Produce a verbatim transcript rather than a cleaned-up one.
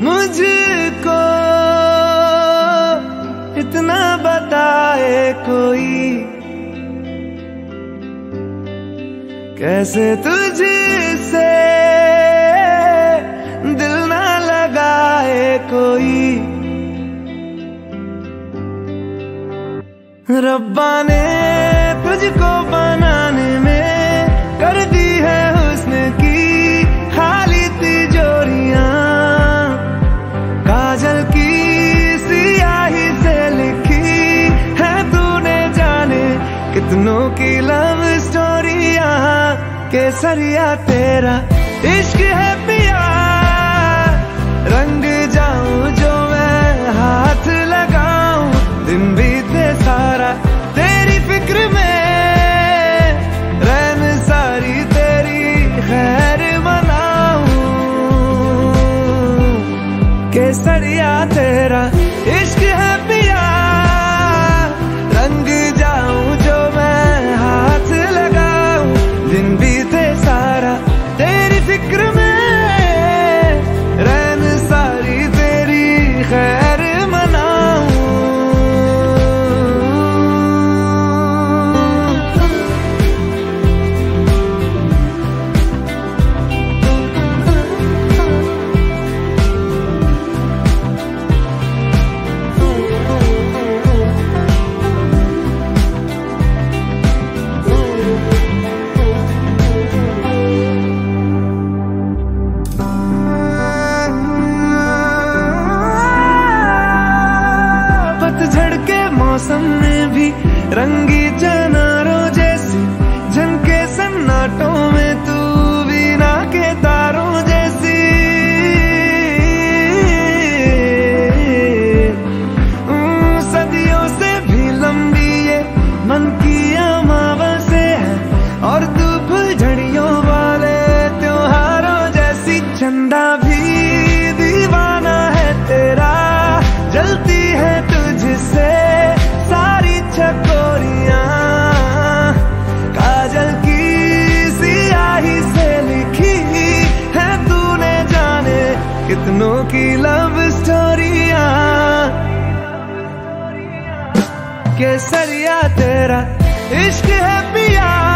मुझको इतना बताए कोई, कैसे तुझसे दिल ना लगाए कोई। रब्बा ने तुझको बनाने में कर दी है हुस्न की खाली तिजोरियां, काजल की सियाही से लिखी है तूने जाने कितनों की लव स्टोरियां। केसरिया तेरा इश्क है पिया, रंग जाऊं जो मैं हाथ लगाऊं, दिन बीते सारा तेरी फिक्र में, रैन सारी तेरी खैर मनाऊं। केसरिया तेरा इश्क है पिया, रंग जाऊं जो मैं हाथ लगाऊं, दिन बीते सारा तेरी फिक्र में, रैन सारी तेरी खैर मनाऊं। मौसम में भी रंगी चनारों जैसी झनके सन्नाटों में, तू वीणा के तारों जैसी। सदियों से भी लंबी ये मन की अमावस्या है, और तू फुलझड़ियों वाले त्योहारों जैसी। चंदा भी दीवाना है तेरा, जलती है तुझसे सारी चकोरियां, काजल की सियाही से लिखी है तूने जाने कितनों की लव स्टोरियां। केसरिया तेरा इश्क है पिया,